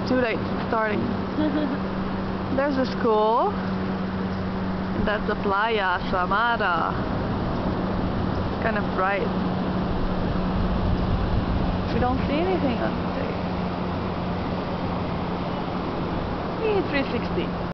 too late, it's starting. There's the school. And that's the Playa Samara. It's kind of bright. We don't see anything on today. 360.